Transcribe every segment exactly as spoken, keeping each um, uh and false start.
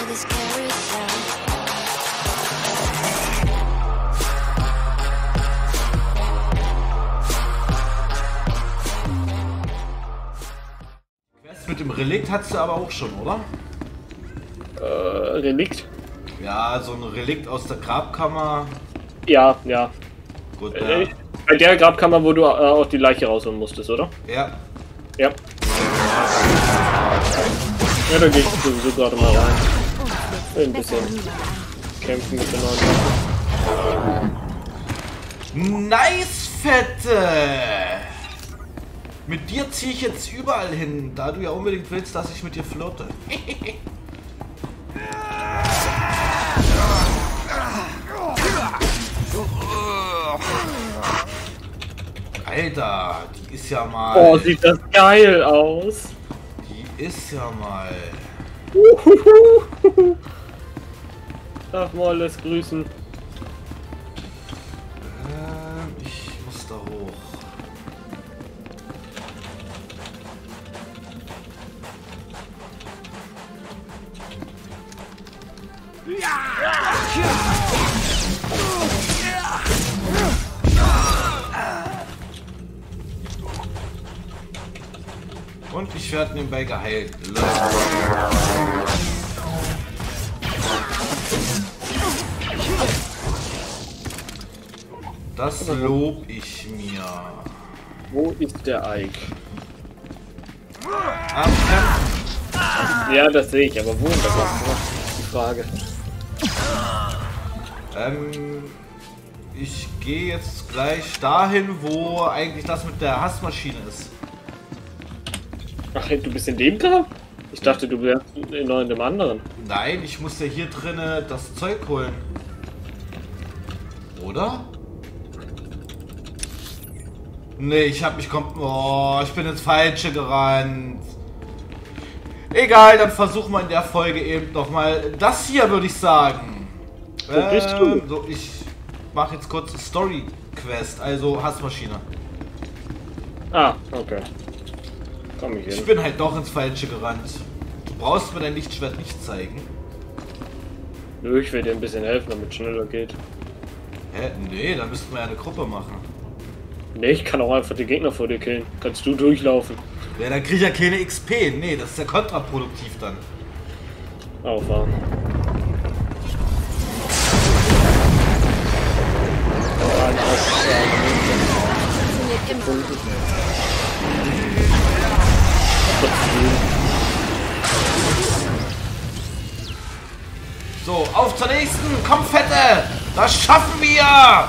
this carousel. Quest mit dem Relikt hattest du aber auch schon, oder? Äh, Relikt? Ja, so ein Relikt aus der Grabkammer. Ja, ja. Gut, Äh, ja. Bei der Grabkammer, wo du äh, auch die Leiche rausholen musstest, oder? Ja. Ja. Ja, da gehe ich sowieso gerade mal rein. Ein bisschen kämpfen mit den neuen Waffen. Nice, Fette! Mit dir ziehe ich jetzt überall hin, da du ja unbedingt willst, dass ich mit dir flirte. Alter, die ist ja mal... Oh, sieht das geil aus! Die ist ja mal... Darf Molles grüßen. Ähm, ich muss da hoch. Und ich werde nebenbei geheilt. Das lob ich mir. Wo ist der Ike? Am Ja, das sehe ich, aber wo? Das ist die Frage. Ähm, ich gehe jetzt gleich dahin, wo eigentlich das mit der Hassmaschine ist. Ach, du bist in dem Grab? Ich dachte, du wärst in dem anderen. Nein, ich muss ja hier drinnen das Zeug holen. Oder? Nee, ich hab mich kommt. Oh, ich bin ins Falsche gerannt. Egal, dann versuchen wir in der Folge eben noch mal das hier, würde ich sagen. Wo bist du? Ähm, so, ich mache jetzt kurz Story Quest, also Hassmaschine. Ah, okay. Komm ich Ich hin. bin halt doch ins Falsche gerannt. Du brauchst mir dein Lichtschwert nicht zeigen. Nö, ich will dir ein bisschen helfen, damit es schneller geht. Hä? Nee, dann müssten wir ja eine Gruppe machen. Nee, ich kann auch einfach die Gegner vor dir killen. Kannst du durchlaufen. Ja, dann krieg ich ja keine X P. Nee, das ist ja kontraproduktiv dann. Auffahren. So, auf zur nächsten! Komm, Fette! Das schaffen wir!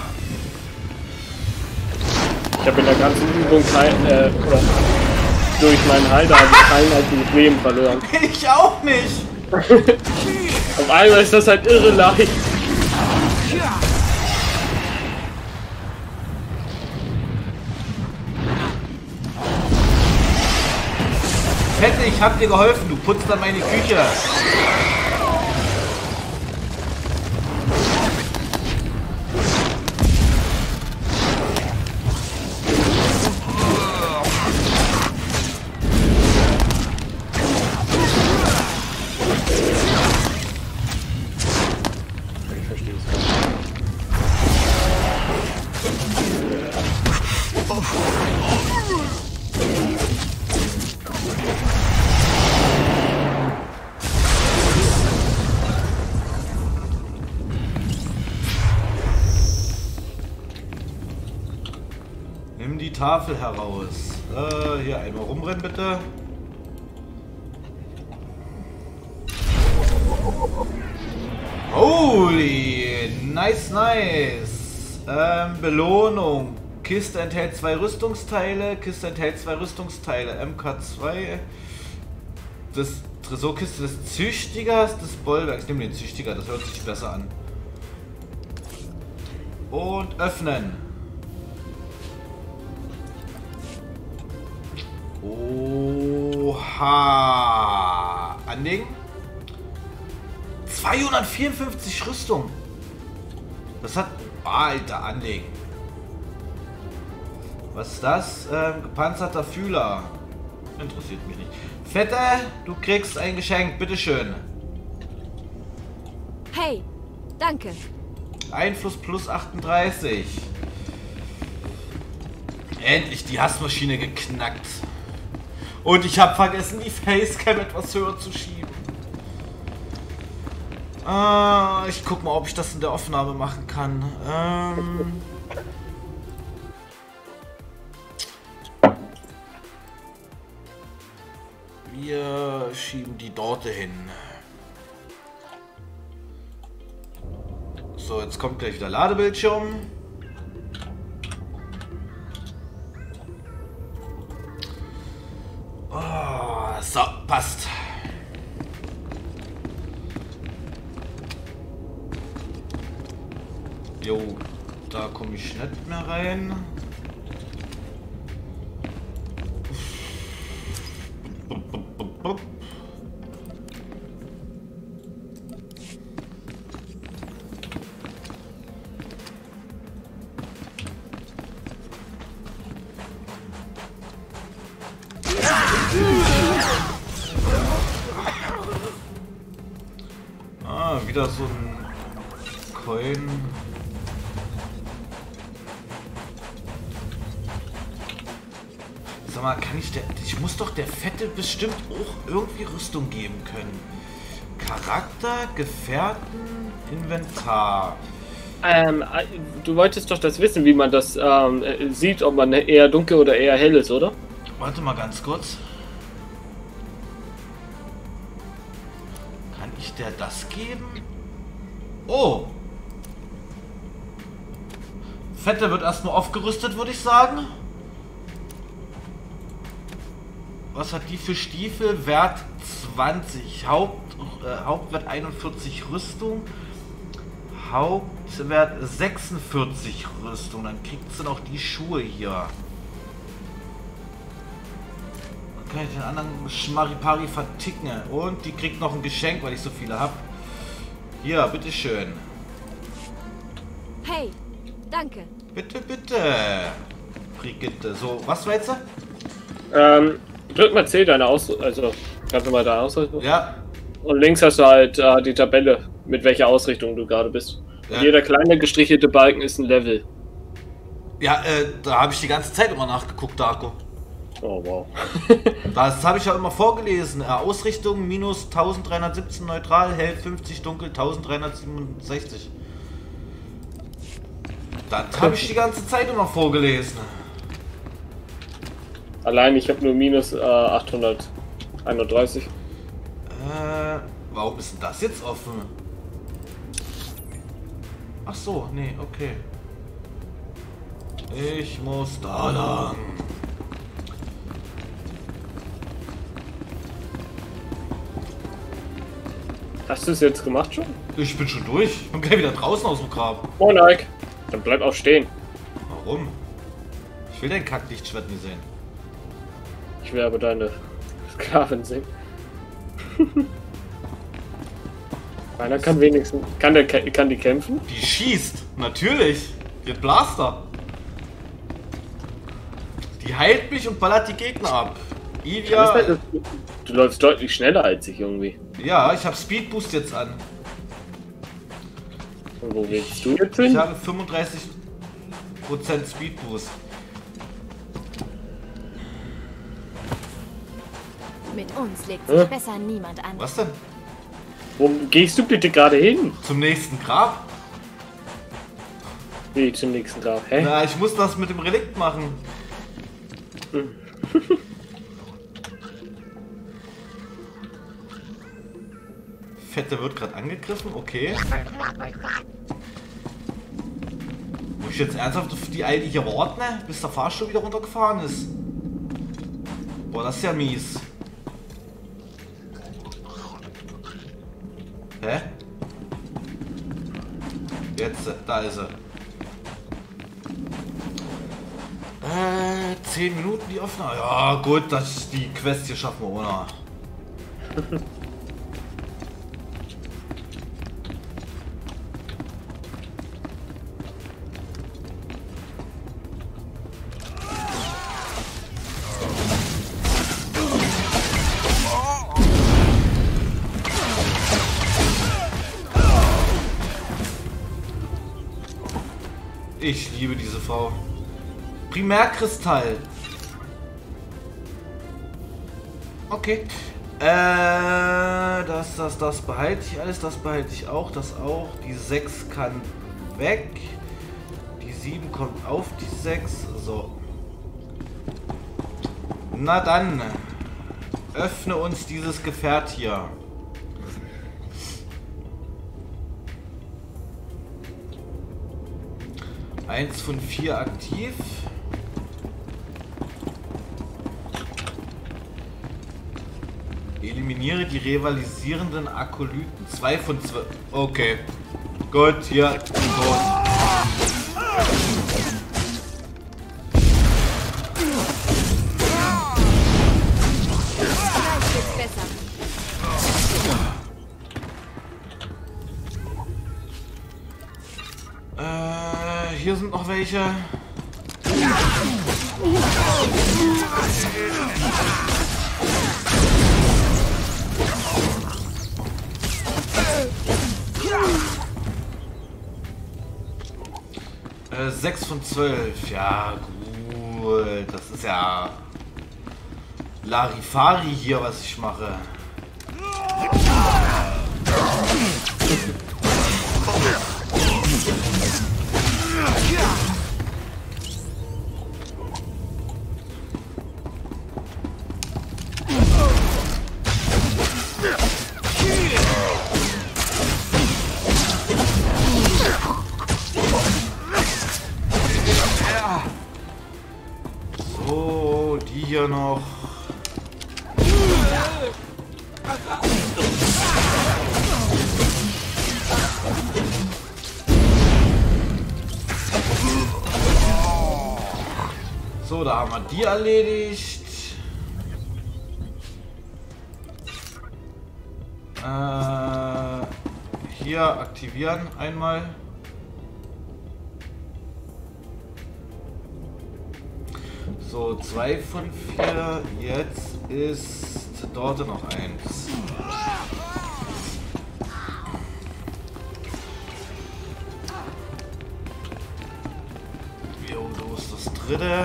Ich habe in der ganzen Übung kein, äh, oder durch meinen Halter habe ich kein einziges Leben verloren. Ich auch nicht! Auf einmal ist das halt irre leicht. Fette, ich hab dir geholfen. Du putzt dann meine Küche. Ich verstehe es gar nicht. Nimm die Tafel heraus. Äh, hier einmal rumrennen, bitte. Holy, nice, nice. Ähm, Belohnung. Kiste enthält zwei Rüstungsteile. Kiste enthält zwei Rüstungsteile. M K zwei. Das Tresorkiste des Züchtigers des Bollwerks. Ich nehme den Züchtiger, das hört sich besser an. Und öffnen. Oha. Anlegen. zweihundertvierundfünfzig Rüstung. Das hat... Alter, anlegen. Was ist das? Ähm, gepanzerter Fühler. Interessiert mich nicht. Fette, du kriegst ein Geschenk, bitteschön. Hey, danke. Einfluss plus achtunddreißig. Endlich die Hassmaschine geknackt. Und ich habe vergessen, die Facecam etwas höher zu schieben. Ah, ich guck mal, ob ich das in der Aufnahme machen kann. Ähm... Wir schieben die dort hin. So, jetzt kommt gleich wieder Ladebildschirm. Oh, so, passt. Jo, da komme ich nicht mehr rein. Ah, wieder so ein Coin. Sag mal, kann ich der... Ich muss doch der Fette bestimmt auch irgendwie Rüstung geben können. Charakter, Gefährten, Inventar. Ähm, du wolltest doch das wissen, wie man das ähm, sieht, ob man eher dunkel oder eher hell ist, oder? Warte mal ganz kurz. Kann ich der das geben? Oh! Fette wird erstmal aufgerüstet, würde ich sagen. Was hat die für Stiefel? Wert zwanzig. Haupt, äh, Hauptwert einundvierzig Rüstung. Hauptwert sechsundvierzig Rüstung. Dann kriegt sie noch die Schuhe hier. Dann kann ich den anderen Schmaripari verticken. Und die kriegt noch ein Geschenk, weil ich so viele habe. Hier, bitteschön. Hey, danke. Bitte, bitte. Brigitte. So, was war jetzt? Ähm, drück mal C deine Ausrüstung. Also, kannst du mal da Ausrüstung? Ja. Und links hast du halt äh, die Tabelle, mit welcher Ausrichtung du gerade bist. Ja. Und jeder kleine gestrichelte Balken ist ein Level. Ja, äh, da habe ich die ganze Zeit immer nachgeguckt, Darko. Oh, wow. Das habe ich ja immer vorgelesen. Äh, Ausrichtung minus eintausenddreihundertsiebzehn neutral, hell fünfzig, dunkel eintausenddreihundertsiebenundsechzig. Das habe ich die ganze Zeit immer vorgelesen. Allein ich habe nur minus äh, achthunderteinunddreißig. Äh, warum ist denn das jetzt offen? Ach so, nee, okay. Ich muss da lang. Hast du es jetzt gemacht schon? Ich bin schon durch. Ich bin gleich wieder draußen aus dem Grab. Oh Nike. Dann bleib auch stehen. Warum? Ich will dein Kacklichtschwert nie sehen. Ich will aber deine Sklavin sehen. Einer kann wenigstens. Kann der kann die kämpfen? Die schießt, natürlich. Die hat Blaster. Die heilt mich und ballert die Gegner ab. Ivia. Halt, du läufst deutlich schneller als ich irgendwie. Ja, ich habe Speed Boost jetzt an. Und wo willst du jetzt Ich hin? habe fünfunddreißig Prozent Speed Boost. Mit uns legt sich Hä? besser niemand an. Was denn? Wo gehst du bitte gerade hin? Zum nächsten Grab? Wie zum nächsten Grab? Hä? Na, ich muss das mit dem Relikt machen. Fette wird gerade angegriffen, okay. Muss ich jetzt ernsthaft auf die Alte hier warten, bis der Fahrstuhl wieder runtergefahren ist? Boah, das ist ja mies. Hä? Jetzt, da ist er. Äh, zehn Minuten die Aufnahme. Ja, gut, das, die Quest hier schaffen wir ohne. Ich liebe diese Frau. Primärkristall. Okay. Äh, das, das, das behalte ich alles. Das behalte ich auch. Das auch. Die sechs kann weg. Die sieben kommt auf die sechs. So. Na dann. Öffne uns dieses Gefährt hier. Eins von vier aktiv. Eliminiere die rivalisierenden Akolyten. Zwei von zwei. Okay. Gut, hier. Tot. Äh, hier sind noch welche. Äh, sechs von zwölf. Ja, gut. Das ist ja Larifari hier, was ich mache. So, die hier noch. So, da haben wir die erledigt. Äh, hier aktivieren einmal. So, zwei von vier. Jetzt ist dort noch eins. Jo, wo ist das dritte?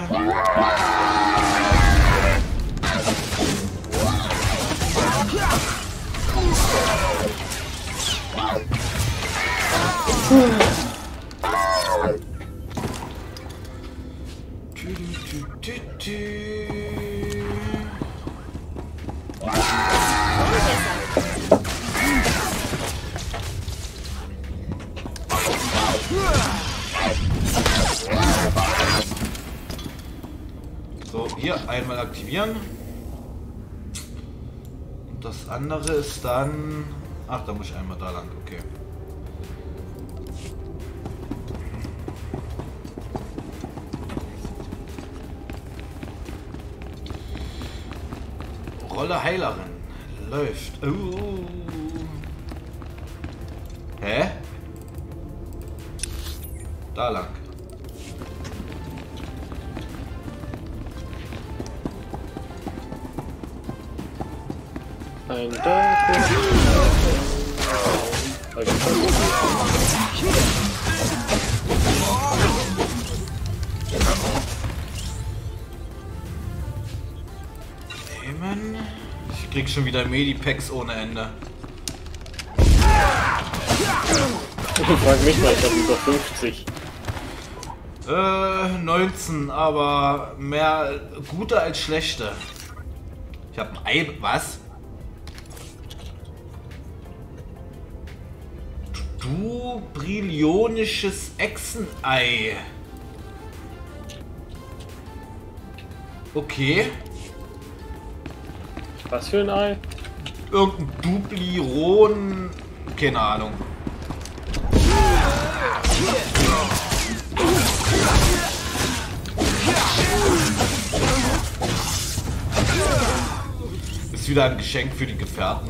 So, hier einmal aktivieren. Und das andere ist dann... Ach, da muss ich einmal da lang, okay. Rolle Heilerin. Läuft. Uh. Hä? Da lang. Ein Danke. Nehmen. Ich krieg schon wieder Medipacks ohne Ende. Ich frag mich mal, ich hab über fünfzig. Äh, neunzehn, aber mehr gute als schlechte. Ich hab ein Ei. Was? Du brillionisches Echsenei. Okay. Was für ein Ei? Irgendein Dupliron. Keine Ahnung. Ist wieder ein Geschenk für die Gefährten.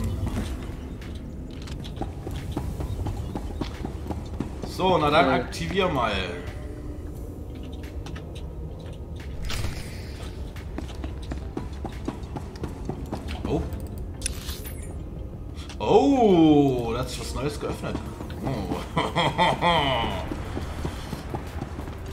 So, na dann aktivier mal. Oh. Oh, da hat sich was Neues geöffnet. Oh.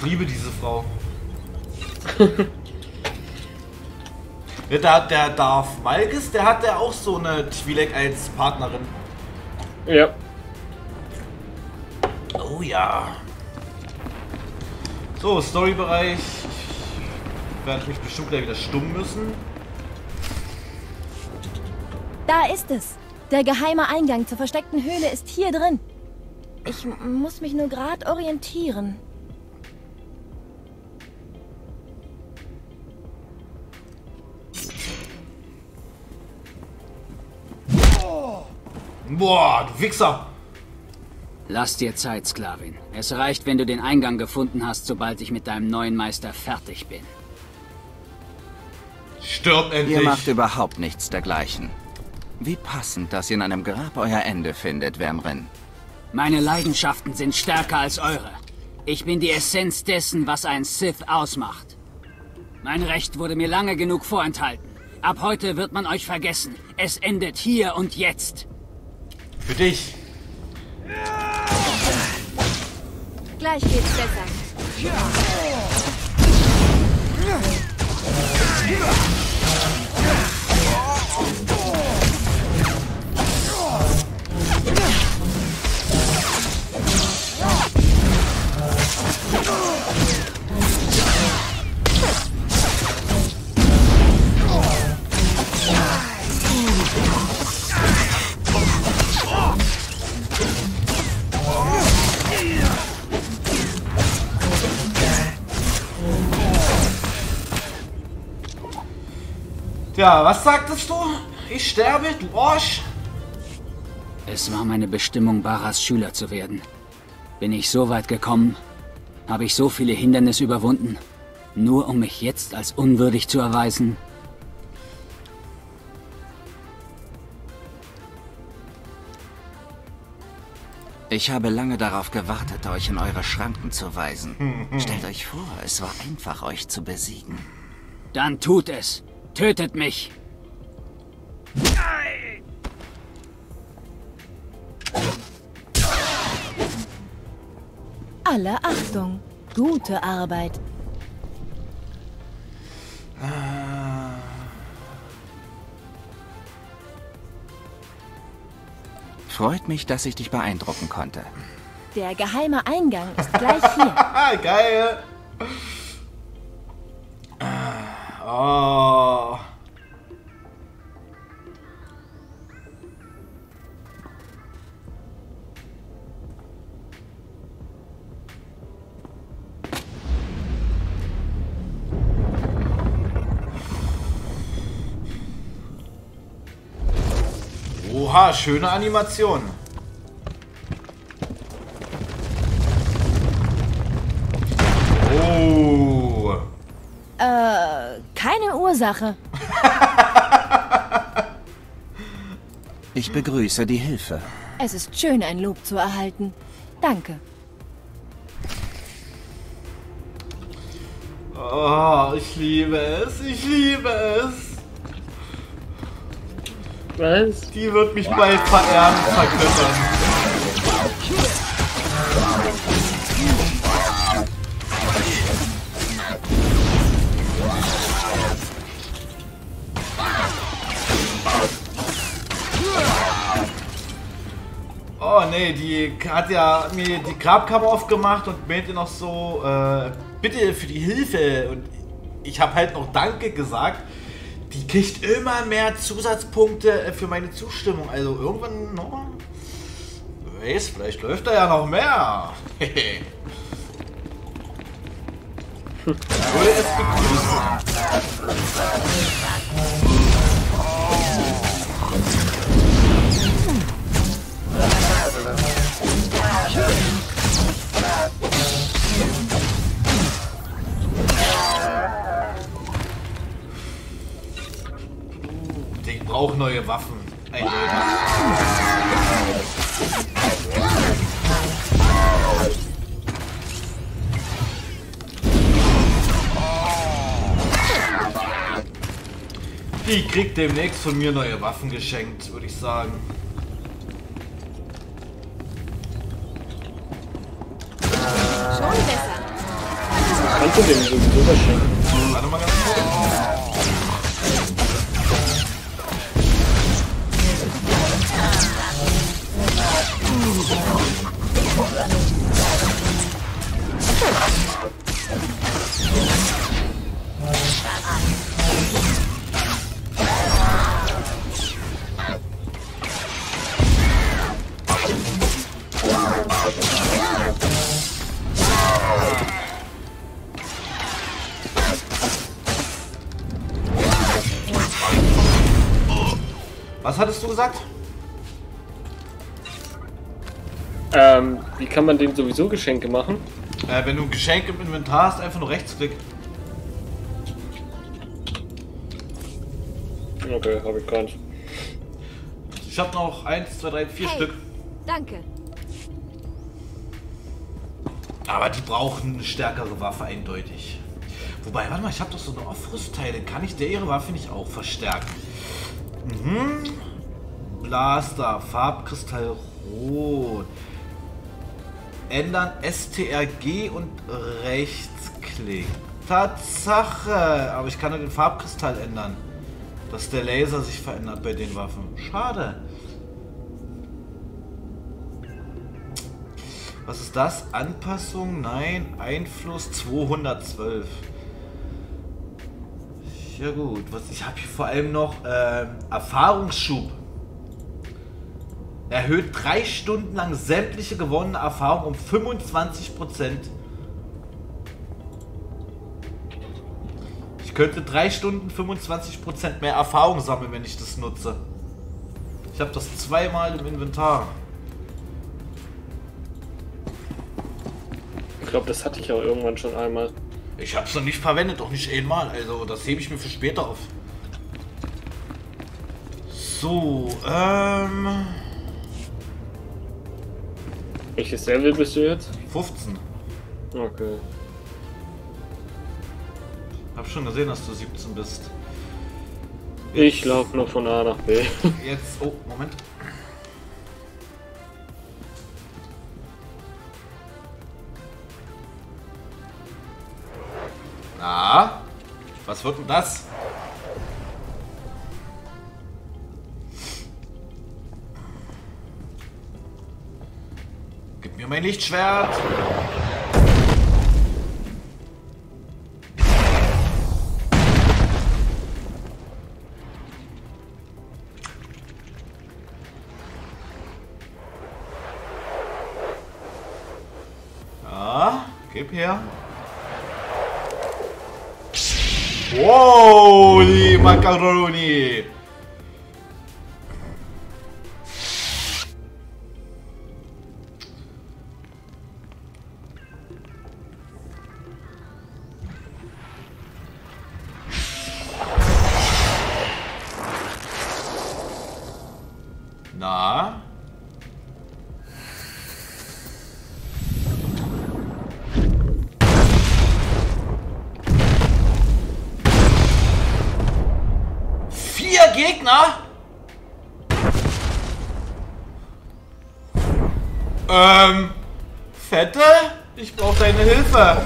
Ich liebe diese Frau. Ja, der, der Darth Malgus, der hat ja auch so eine Twi'lek als Partnerin. Ja. Oh ja. So, Storybereich. Ich werde mich bestimmt gleich wieder stumm müssen. Da ist es. Der geheime Eingang zur versteckten Höhle ist hier drin. Ich m- muss mich nur gerade orientieren. Boah, du Wichser! Lass dir Zeit, Sklavin. Es reicht, wenn du den Eingang gefunden hast, sobald ich mit deinem neuen Meister fertig bin. Stirb endlich! Ihr macht überhaupt nichts dergleichen. Wie passend, dass ihr in einem Grab euer Ende findet, Wärmrin. Meine Leidenschaften sind stärker als eure. Ich bin die Essenz dessen, was ein Sith ausmacht. Mein Recht wurde mir lange genug vorenthalten. Ab heute wird man euch vergessen. Es endet hier und jetzt. Für dich! Gleich geht's besser. Ja, was sagtest du? Ich sterbe, du Arsch? Es war meine Bestimmung, Baras Schüler zu werden. Bin ich so weit gekommen? Habe ich so viele Hindernisse überwunden? Nur um mich jetzt als unwürdig zu erweisen? Ich habe lange darauf gewartet, euch in eure Schranken zu weisen. Stellt euch vor, es war einfach, euch zu besiegen. Dann tut es. Tötet mich. Alle Achtung. Gute Arbeit. Freut mich, dass ich dich beeindrucken konnte. Der geheime Eingang ist gleich hier. Ah, geil! Oh. Oha, schöne Animation. Oh. Äh, keine Ursache. Ich begrüße die Hilfe. Es ist schön, ein Lob zu erhalten. Danke. Oh, ich liebe es, ich liebe es. Was? Die wird mich bald verehren, verkörpern. Oh nee, die hat ja mir die Grabkammer aufgemacht und meinte noch so, äh, bitte für die Hilfe. Und ich habe halt noch Danke gesagt. Die kriegt immer mehr Zusatzpunkte für meine Zustimmung. Also irgendwann noch. Wer weiß, vielleicht läuft da ja noch mehr. Ich würde es begrüßen. Ich brauche neue Waffen. Eindeutig. Die kriegt demnächst von mir neue Waffen geschenkt, würde ich sagen. Schon besser. kannst du dem sowieso was schenken. Warte mal ganz kurz. Was hattest du gesagt? Ähm, wie kann man denen sowieso Geschenke machen? Äh, wenn du ein Geschenk im Inventar hast, einfach nur Rechtsklick. Okay, habe ich gar nicht. Ich habe noch eins, zwei, drei, vier Hey, Stück. danke. Aber die brauchen eine stärkere Waffe, eindeutig. Wobei, warte mal, ich habe doch so eine Aufrüstteile. Kann ich der ihre Waffe nicht auch verstärken? Mhm. Blaster, Farbkristall rot. Ändern S T R G und Rechtsklick. Tatsache! Aber ich kann nur den Farbkristall ändern. Dass der Laser sich verändert bei den Waffen. Schade. Was ist das? Anpassung? Nein. Einfluss zweihundertzwölf. Ja gut. Was, ich habe hier vor allem noch äh, Erfahrungsschub. Erhöht drei Stunden lang sämtliche gewonnene Erfahrung um fünfundzwanzig Prozent. Ich könnte drei Stunden fünfundzwanzig Prozent mehr Erfahrung sammeln, wenn ich das nutze. Ich habe das zweimal im Inventar. Ich glaube, das hatte ich auch irgendwann schon einmal. Ich habe es noch nicht verwendet, auch nicht einmal. Also das hebe ich mir für später auf. So, ähm... Welches Level bist du jetzt? fünfzehn. Okay. Hab schon gesehen, dass du siebzehn bist. Ich laufe nur von A nach B. Jetzt, oh, Moment. Na, was wird denn das? Gib mir mein Lichtschwert. Ja, gib her. Wow, die Macaroni. Na? Vier Gegner? Ähm, Fette? Ich brauche deine Hilfe.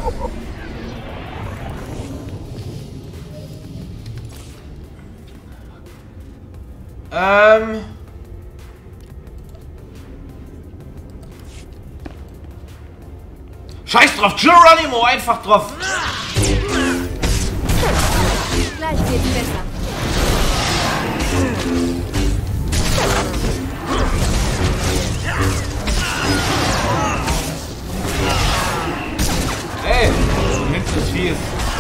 Ähm... Scheiß drauf, Geronimo, einfach drauf. Gleich geht's besser. Ey, du nimmst das Vieh.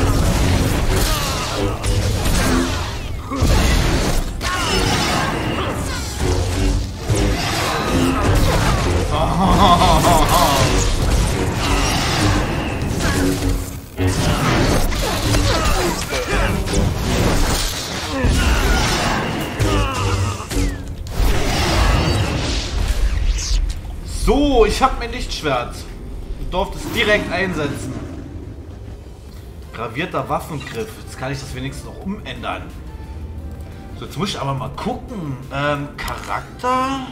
So, ich habe mein Lichtschwert. Du durftest direkt einsetzen. Gravierter Waffengriff. Jetzt kann ich das wenigstens noch umändern. So, jetzt muss ich aber mal gucken. Ähm, Charakter.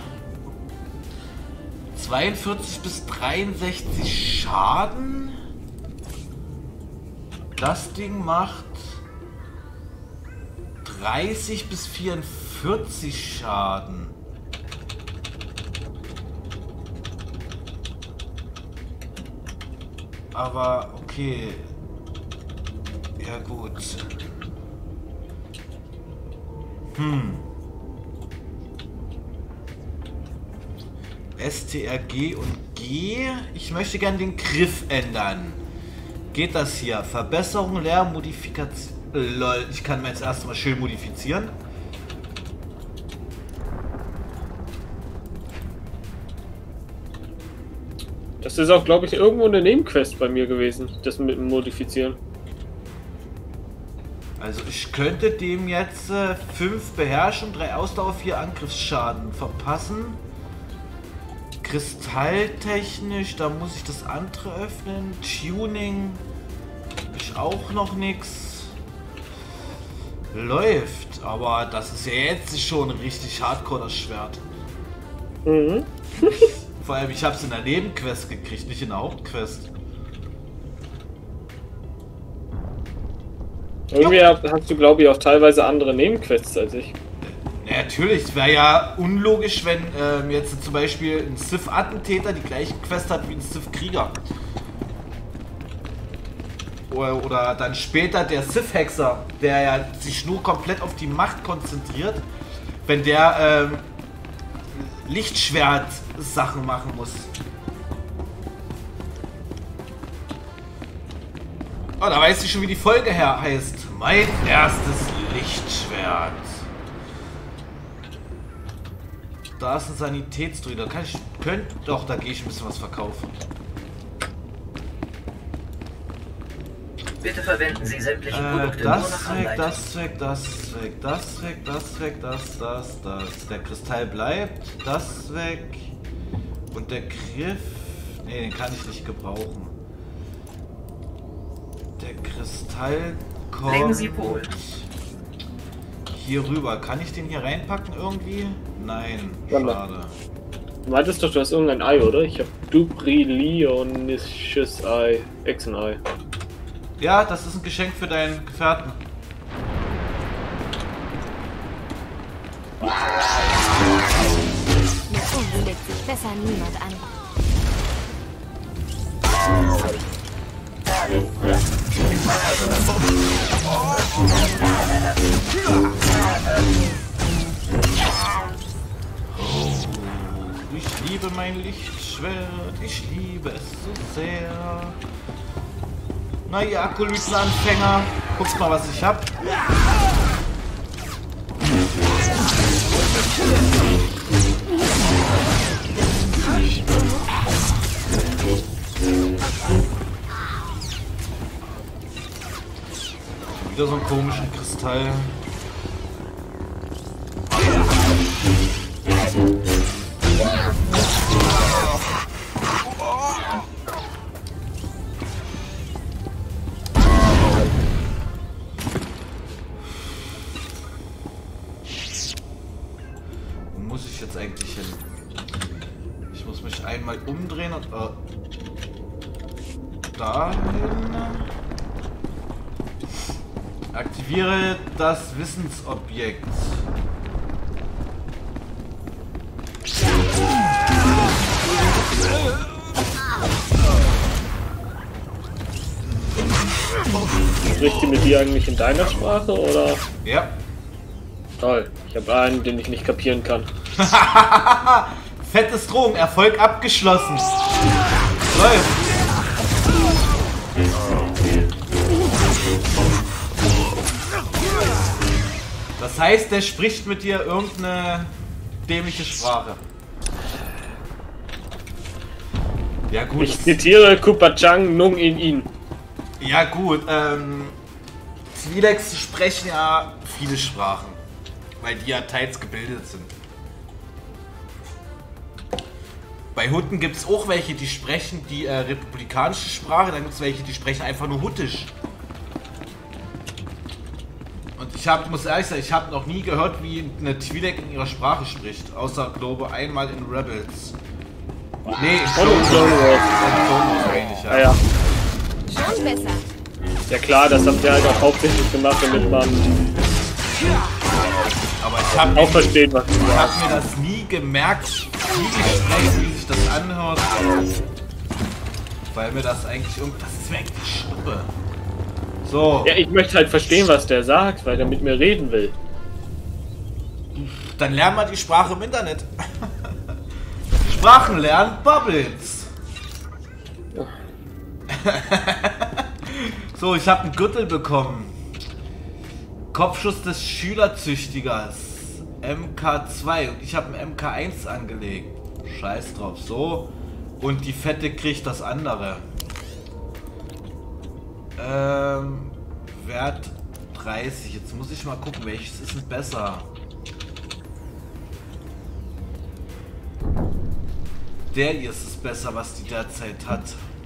zweiundvierzig bis dreiundsechzig Schaden. Das Ding macht dreißig bis vierundvierzig Schaden. Aber okay. Ja gut. Hm. S T R G und G. Ich möchte gerne den Griff ändern. Geht das hier? Verbesserung, Leermodifikation. Lol, ich kann mir jetzt erstmal schön modifizieren. Das ist auch, glaube ich, irgendwo eine Nebenquest bei mir gewesen, das mit dem Modifizieren. Also ich könnte dem jetzt äh, fünf Beherrschung, drei Ausdauer, vier Angriffsschaden verpassen. Kristalltechnisch, da muss ich das andere öffnen. Tuning, ich auch noch nichts. Läuft, aber das ist ja jetzt schon richtig hardcore, das Schwert. Mhm. Vor allem, ich habe es in der Nebenquest gekriegt, nicht in der Hauptquest. Irgendwie jo. hast du, glaube ich, auch teilweise andere Nebenquests als ich. Ja, natürlich, es wäre ja unlogisch, wenn ähm, jetzt zum Beispiel ein Sith-Attentäter die gleiche Quest hat wie ein Sith-Krieger. Oder, oder dann später der Sith-Hexer, der ja sich nur komplett auf die Macht konzentriert, wenn der ähm, Lichtschwert-Sachen machen muss. Oh, da weiß ich schon, wie die Folge her heißt. Mein erstes Lichtschwert. Da ist ein Sanitätsdruide. Da kann ich. Könnt, doch, da gehe ich ein bisschen was verkaufen. Bitte verwenden Sie sämtliche Äh, Produkte nur nach das weg, Anleitung. das weg, das weg, das weg, das weg, das, das, das. Der Kristall bleibt. Das weg. Und der Griff. Ne, den kann ich nicht gebrauchen. Der Kristall kommt. Legen Sie Pol. Hier rüber. Kann ich den hier reinpacken irgendwie? Nein, Warte. schade. Du meintest doch, du hast irgendein Ei, oder? Ich habe Dubrilionisches Ei. Echsenei. Ja, das ist ein Geschenk für deinen Gefährten. Mit Unruhe legt sich besser niemand an. Ich liebe mein Lichtschwert, ich liebe es so sehr. Na, ihr Akolytenanfänger, guckt mal, was ich hab. Wieder so einen komischen Kristall. Wo muss ich jetzt eigentlich hin? Ich muss mich einmal umdrehen und äh, dahin. Aktiviere das Wissensobjekt. Spricht die mit dir eigentlich in deiner Sprache, oder? Ja. Toll. Ich habe einen, den ich nicht kapieren kann. Fettes Drohung, Erfolg abgeschlossen. Läuft. Das heißt, der spricht mit dir irgendeine dämliche Sprache. Ja gut. Ich zitiere Kupachang Nung in ihn. Ja gut, ähm... Twi'leks sprechen ja viele Sprachen. Weil die ja teils gebildet sind. Bei Hutten gibt es auch welche, die sprechen die äh, republikanische Sprache, dann gibt es welche, die sprechen einfach nur Huttisch. Und ich hab, muss ehrlich sagen, ich habe noch nie gehört, wie eine Twi'lek in ihrer Sprache spricht. Außer, glaube einmal in Rebels. Nee, in Clone Wars. In Clone Wars eigentlich, ja. Ah, ja. Schon besser. Ja klar, das habt ihr halt auch hauptsächlich gemacht, damit man Aber ich habe auch versteht, was du ich hab sagst. mir das nie gemerkt, wie Gespräch, wie sich das anhört. Weil mir das eigentlich irgend... Das ist mir eigentlich Schnuppe. So, Ja, ich möchte halt verstehen, was der sagt, weil er mit mir reden will. dann lernen wir die Sprache im Internet. Sprachen lernen, Bubbles. So, ich habe einen Gürtel bekommen. Kopfschuss des Schülerzüchtigers. M K zwei. Und ich habe einen M K eins angelegt. Scheiß drauf. So. Und die Fette kriegt das andere. Ähm, Wert dreißig. Jetzt muss ich mal gucken, welches ist denn besser. Der hier ist es besser, was die derzeit hat.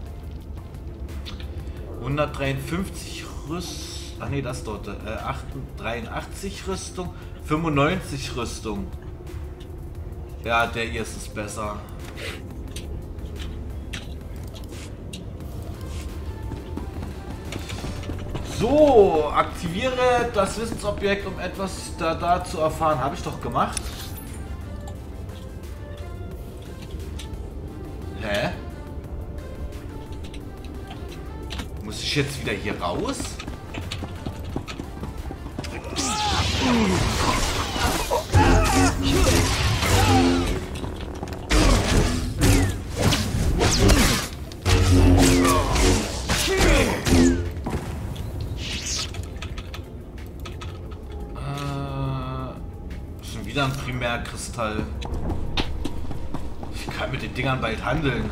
hundertdreiundfünfzig Rüstung. Ach nee, das dort. Äh, dreiundachtzig Rüstung. fünfundneunzig Rüstung. Ja, der hier ist es besser. So, aktiviere das Wissensobjekt, um etwas da, da zu erfahren. Habe ich doch gemacht. Hä? Muss ich jetzt wieder hier raus? Äh, schon wieder ein Primärkristall. Ich kann mit den Dingern bald handeln.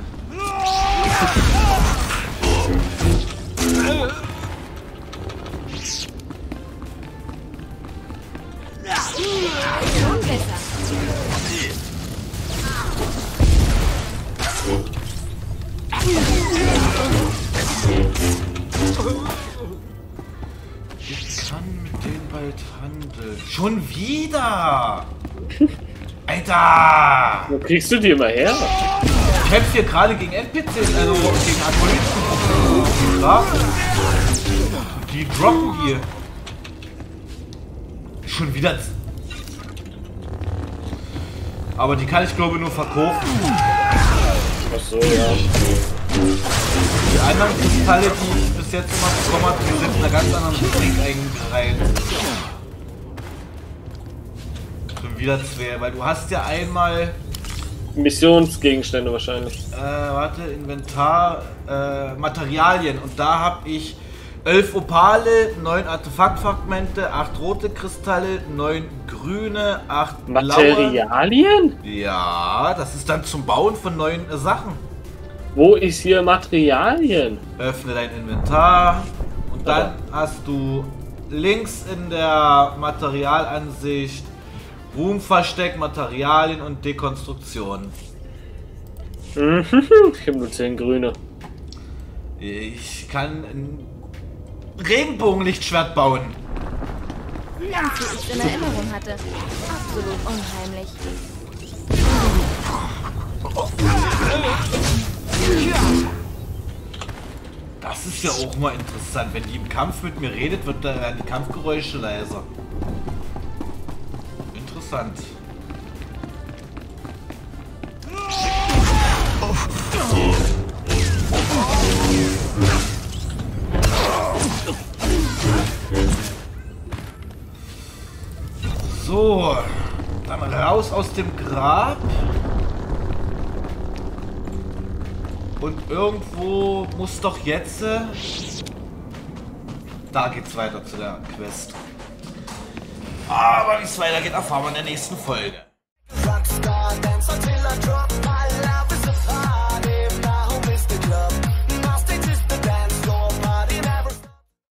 Ich kann mit denen bald handeln. Schon wieder! Alter! Wo kriegst du die immer her? Ich kämpfe hier gerade gegen N P Cs, also gegen Akoliten. Grafen. Die droppen hier. Schon wieder. Aber die kann ich glaube nur verkaufen. Achso, ja. Die anderen Kristalle, die ich bis jetzt immer bekommen habe, die sind in einer ganz anderen Rubrik eingereiht. Schon wieder zwei, weil du hast ja einmal... Missionsgegenstände wahrscheinlich. Äh, warte, Inventar, äh, Materialien. Und da habe ich elf Opale, neun Artefaktfragmente, acht rote Kristalle, neun grüne, acht blaue. Materialien? Ja, das ist dann zum Bauen von neuen äh, Sachen. Wo ist hier Materialien? Öffne dein Inventar und dann hast du links in der Materialansicht Ruhmversteck, Materialien und Dekonstruktion. Mhm, ich habe nur zehn grüne. Ich kann ein Regenbogenlichtschwert bauen. Ganz wie ich es in Erinnerung hatte. Absolut unheimlich. Das ist ja auch mal interessant. Wenn die im Kampf mit mir redet, wird da werden die Kampfgeräusche leiser. Interessant. So, dann raus aus dem Grab. Und irgendwo muss doch jetzt... Äh, da geht's weiter zu der Quest. Aber wie es weitergeht, erfahren wir in der nächsten Folge.